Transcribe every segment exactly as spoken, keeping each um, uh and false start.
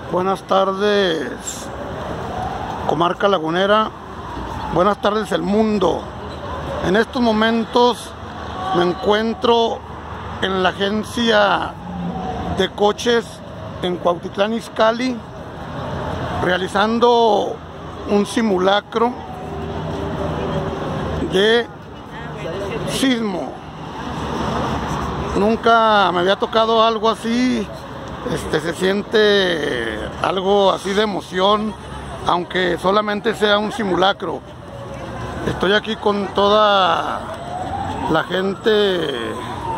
Buenas tardes, comarca lagunera. Buenas tardes, el mundo. En estos momentos me encuentro en la agencia de coches en Cuautitlán Izcalli, realizando un simulacro de sismo. Nunca me había tocado algo así. Este, se siente algo así de emoción, aunque solamente sea un simulacro. Estoy aquí con toda la gente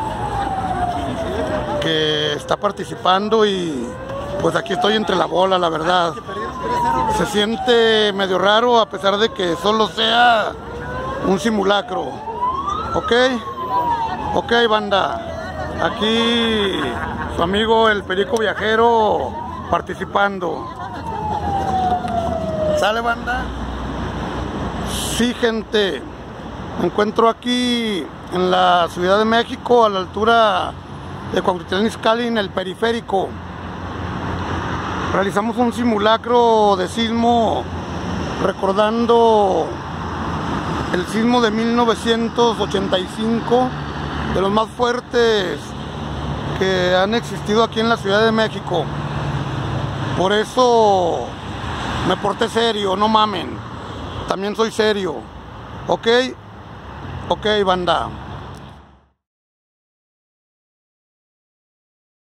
que está participando y pues aquí estoy entre la bola, la verdad. Se siente medio raro a pesar de que solo sea un simulacro. ¿Ok? Ok, banda. Aquí su amigo el Perico Viajero participando. ¿Sale, banda? Sí, gente. Me encuentro aquí en la Ciudad de México, a la altura de Cuautitlán Izcalli, en el periférico. Realizamos un simulacro de sismo recordando el sismo de mil novecientos ochenta y cinco, de los más fuertes que han existido aquí en la Ciudad de México. Por eso me porté serio, no mamen. También soy serio. ¿Ok? Ok, banda.